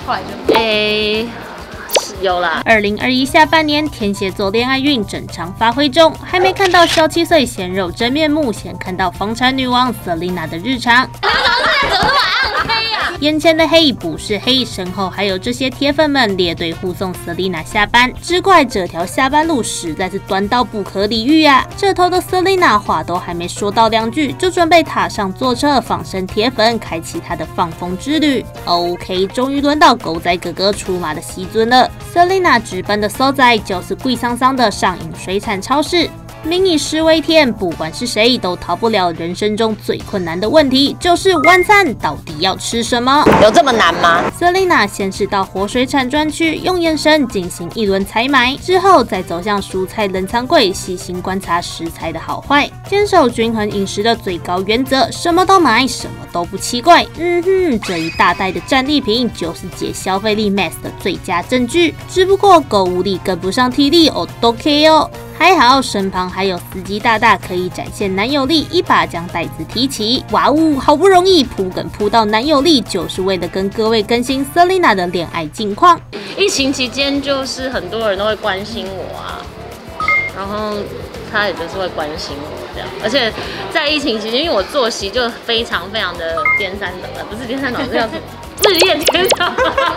后来就有啦。 2021下半年，天蝎座恋爱运正常发挥中，还没看到小7岁鲜肉真面目，先看到房产女王 Selina 的日常。 怎么那么暗黑呀？ 眼前的黑不是黑，身后还有这些铁粉们列队护送 Selina 下班，只怪这条下班路实在是短到不可理喻啊！这头的 Selina 话都还没说到2句，就准备踏上坐车放生铁粉，开启她的放风之旅。OK， 终于轮到狗仔哥哥出马的时阵了。Selina 直奔的所在就是贵桑桑的上影水产超市。民以食为天，不管是谁都逃不了人生中最困难的问题，就是晚餐到底要吃什么？ 有这么难吗 ？Selina 先是到活水产专区，用眼神进行一轮采买，之后再走向蔬菜冷藏柜，细心观察食材的好坏，坚守均衡饮食的最高原则，什么都买，什么都不奇怪。这一大袋的战利品就是解消费力 max 的最佳证据，只不过购物力跟不上体力，OK 哦。还好身旁还有司机大大可以展现男友力，一把将袋子提起。哇呜，好不容易铺梗铺到男友力，就是为了跟各位更新 Selina 的恋爱近况。 疫情期间就是很多人都会关心我啊，然后他也就是会关心我这样。而且在疫情期间，因为我作息就非常非常的颠三倒，不是颠三倒，这叫什么？日夜颠倒，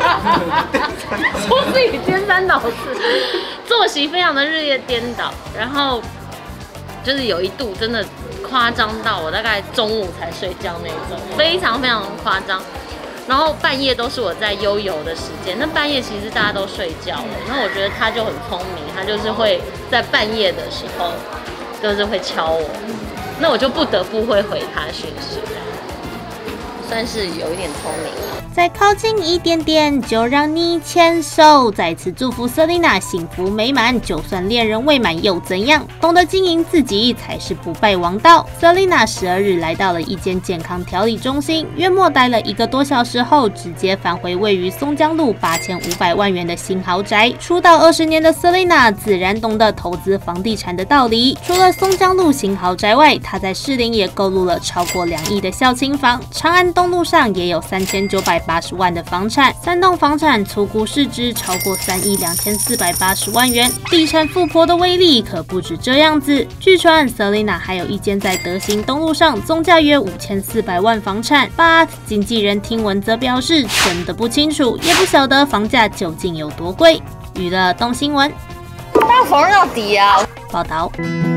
说自己颠三倒四，作息非常的日夜颠倒，然后就是有一度真的夸张到我大概中午才睡觉那种，非常非常夸张。然后半夜都是我在悠游的时间，那半夜其实大家都睡觉了，那我觉得他就很聪明，他就是会在半夜的时候就是会敲我，那我就不得不会回他讯息，算是有一点聪明了。 再靠近一点点，就让你牵手。再次祝福 Selina 幸福美满，就算恋人未满又怎样？懂得经营自己才是不败王道。Selina 12日来到了一间健康调理中心，约莫待了1个多小时后，直接返回位于松江路8500万元的新豪宅。出道20年的 Selina 自然懂得投资房地产的道理。除了松江路新豪宅外，她在士林也购入了超过2亿的孝亲房，长安东路上也有3980万的房产，3栋房产粗估市值超过3亿2480万元。地产富婆的威力可不止这样子。据传 Selina 还有一间在德兴东路上总价约5400万房产。But 经纪人听闻则表示，真的不清楚，也不晓得房价究竟有多贵。娱乐动新闻， 大缝到底啊！ 报道。